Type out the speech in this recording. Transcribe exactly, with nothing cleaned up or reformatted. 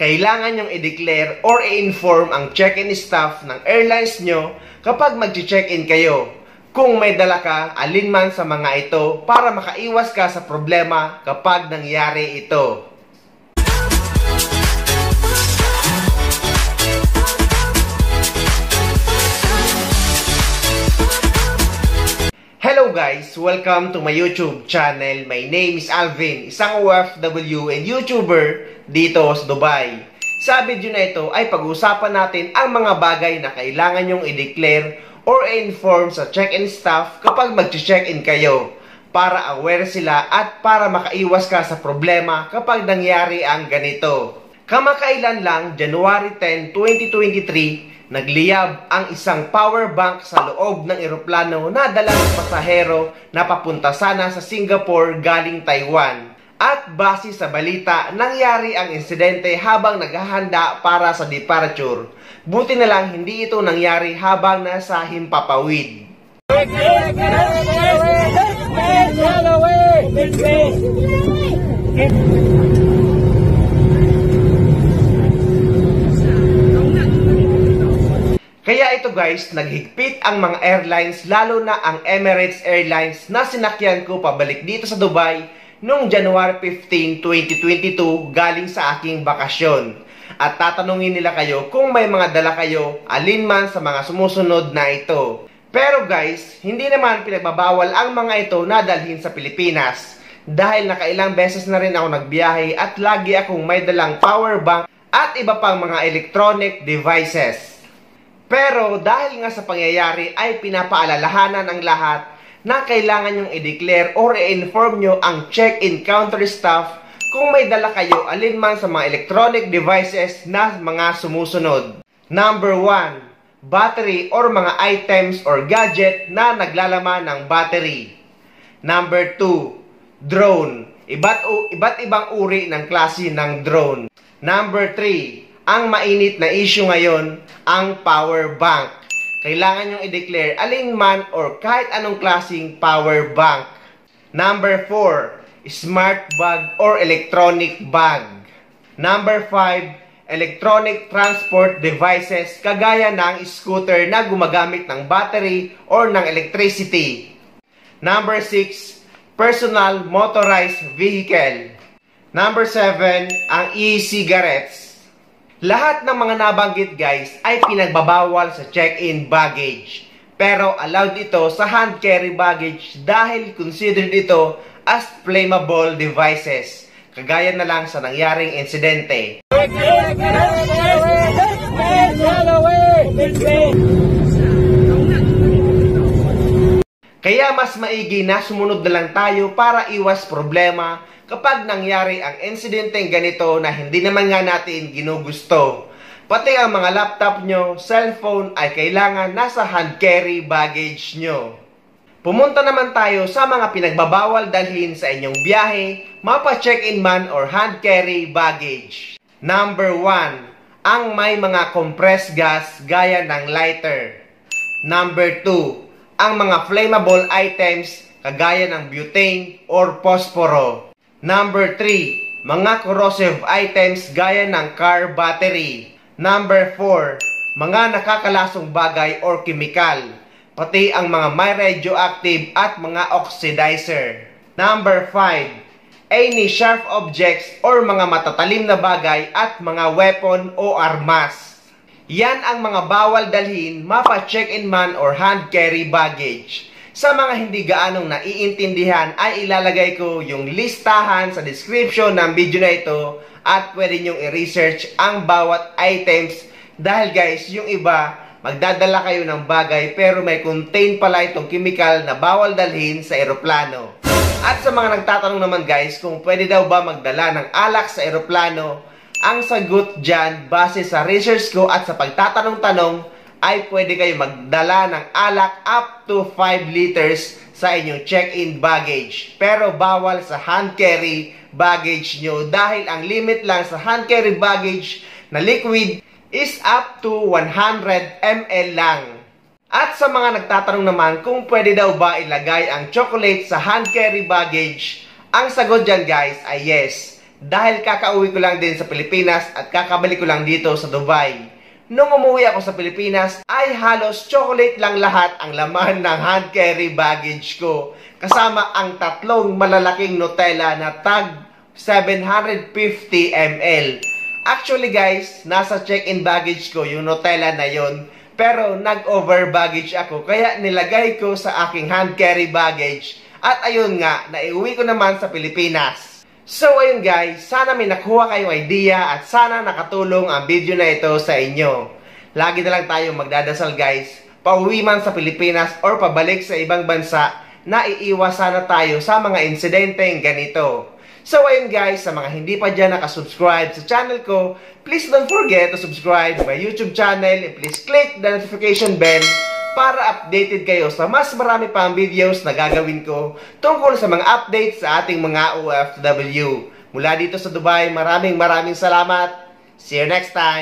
kailangan nyong i-declare or i-inform ang check-in staff ng airlines nyo kapag mag-check-in kayo. Kung may dala ka, alinman sa mga ito para makaiwas ka sa problema kapag nangyari ito. Hello guys! Welcome to my YouTube channel. My name is Alvin, isang O F W and YouTuber dito sa Dubai. Sa video na ito ay pag-uusapan natin ang mga bagay na kailangan nyong i-declare or i-inform sa check-in staff kapag mag-check-in kayo para aware sila at para makaiwas ka sa problema kapag nangyari ang ganito. Kamakailan lang, January tenth, twenty twenty-three, nagliyab ang isang power bank sa loob ng eroplano na dalang pasahero na papunta sana sa Singapore galing Taiwan. At base sa balita, nangyari ang insidente habang naghahanda para sa departure. Buti na lang hindi ito nangyari habang nasa himpapawid. Kaya ito guys, naghigpit ang mga airlines, lalo na ang Emirates Airlines na sinakyan ko pabalik dito sa Dubai noong January fifteenth, twenty twenty-two galing sa aking bakasyon. At tatanungin nila kayo kung may mga dala kayo alinman sa mga sumusunod na ito. Pero guys, hindi naman pinagbabawal ang mga ito na dalhin sa Pilipinas dahil nakailang beses na rin ako nagbiyahe at lagi akong may dalang power bank at iba pang mga electronic devices. Pero dahil nga sa pangyayari ay pinapaalalahanan ang lahat na kailangan nyong i-declare or i-inform nyo ang check-in counter staff kung may dala kayo alinman sa mga electronic devices na mga sumusunod. Number one, battery or mga items or gadget na naglalaman ng battery. Number two, drone. Iba't, iba't ibang uri ng klase ng drone. Number three, ang mainit na issue ngayon, ang power bank. Kailangan nyong i-declare alinman or kahit anong klaseng power bank. Number four, smart bag or electronic bag. Number five, electronic transport devices kagaya ng scooter na gumagamit ng battery or ng electricity. Number six, personal motorized vehicle. Number seven, ang e-cigarettes. Lahat ng mga nabanggit guys ay pinagbabawal sa check-in baggage. Pero allowed ito sa hand carry baggage dahil considered ito as flammable devices. Kagaya na lang sa nangyaring insidente. Kaya mas maigi na sumunod na lang tayo para iwas problema kapag nangyari ang insidenteng ganito na hindi naman nga natin ginugusto. Pati ang mga laptop nyo, cellphone ay kailangan nasa hand carry baggage nyo. Pumunta naman tayo sa mga pinagbabawal dalhin sa inyong biyahe, mapa-check-in man or hand carry baggage. Number one, ang may mga compressed gas gaya ng lighter. Number two, ang mga flammable items kagaya ng butane or posporo. Number three, mga corrosive items gaya ng car battery. Number four, mga nakakalasong bagay or chemical, pati ang mga may radioactive at mga oxidizer. Number five, any sharp objects or mga matatalim na bagay at mga weapon o armas. Yan ang mga bawal dalhin, mapa-check-in man or hand carry baggage. Sa mga hindi gaanong naiintindihan ay ilalagay ko yung listahan sa description ng video na ito at pwede nyong i-research ang bawat items dahil guys, yung iba magdadala kayo ng bagay pero may contain pala itong chemical na bawal dalhin sa eroplano. At sa mga nagtatanong naman guys kung pwede daw ba magdala ng alak sa eroplano, ang sagot dyan base sa research ko at sa pagtatanong-tanong ay pwede kayo magdala ng alak up to five liters sa inyong check-in baggage. Pero bawal sa hand carry baggage nyo dahil ang limit lang sa hand carry baggage na liquid is up to one hundred milliliters lang. At sa mga nagtatanong naman kung pwede daw ba ilagay ang chocolate sa hand carry baggage, ang sagot dyan guys ay yes. dahil kakauwi ko lang din sa Pilipinas at kakabalik ko lang dito sa Dubai. Nung umuwi ako sa Pilipinas ay halos chocolate lang lahat ang laman ng hand carry baggage ko, kasama ang tatlong malalaking Nutella na tag seven hundred fifty milliliters. Actually guys, nasa check-in baggage ko yung Nutella na yon, pero nag-over baggage ako kaya nilagay ko sa aking hand carry baggage at ayun nga, naiuwi ko naman sa Pilipinas. So ayun guys, sana may nakuha kayong idea at sana nakatulong ang video na ito sa inyo. Lagi na lang tayo magdadasal guys, pauwi man sa Pilipinas or pabalik sa ibang bansa, na iiwas sana tayo sa mga insidenteng ganito. So ayun guys, sa mga hindi pa dyan nakasubscribe sa channel ko, please don't forget to subscribe my YouTube channel and please click the notification bell para updated kayo sa mas marami pang videos na gagawin ko tungkol sa mga updates sa ating mga O F W. Mula dito sa Dubai, maraming maraming salamat. See you next time!